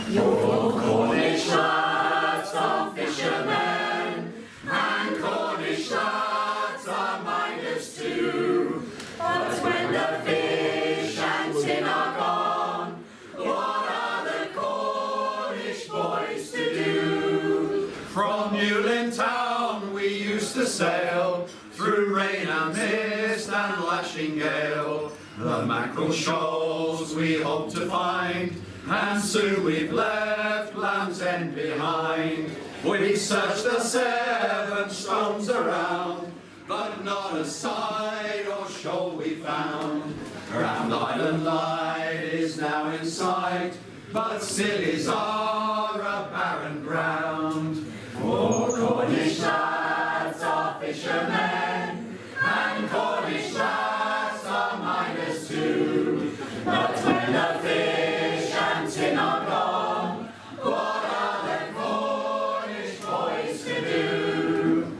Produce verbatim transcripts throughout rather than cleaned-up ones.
Your Cornish lads are fishermen, and Cornish lads are miners too. But when the fish and tin are gone, what are the Cornish boys to do? From Newlyn town we used to sail, through rain and mist and lashing gale. The mackerel shoals we hope to find, and soon we've left Land's End behind. We searched the seven stones around, but not a sight or shoal we found. Round Island Light is now in sight, but still is our a barren ground. For Cornish lads are fishermen, and Cornish lads are miners too. But when the fish and tin are gone, what are the Cornish boys to do?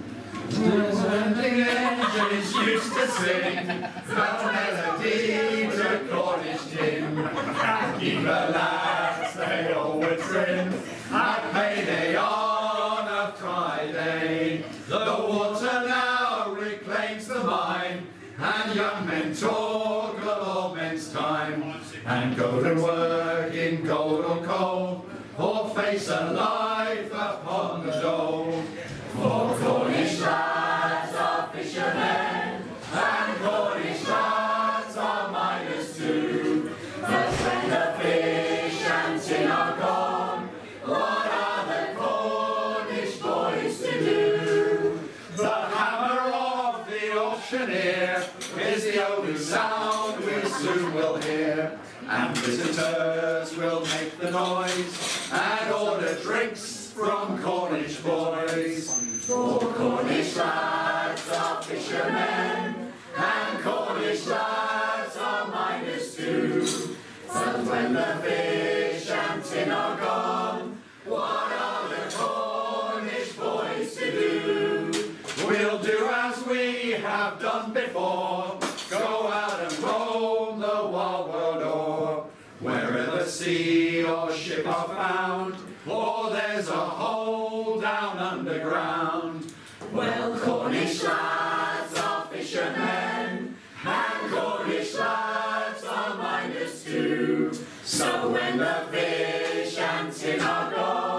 Descending engines used to sing the melody to Cornish gin, and keep the lads they always trim at payday on a Friday. The water now reclaims the mine, and young men talk of old men's time, and go to work in gold or coal, or face a life upon the dole. For Cornish lads are fishermen, and Cornish lads are miners too. But when the fish and tin are gone, what are the Cornish boys to do? The hammer of the auctioneer is the only sound we soon will hear, and visitors will make the noise and order drinks from Cornish boys. For Cornish lads are fishermen, and Cornish lads are miners too. But when the fish and tin are gone, what are the Cornish boys to do? We'll do as we have done before, go out and roam the wild world o'er. Wherever sea or ship are found, or there's a hole down underground. Well, Cornish lads are fishermen, and Cornish lads are miners too. So when the fish and tin are gone,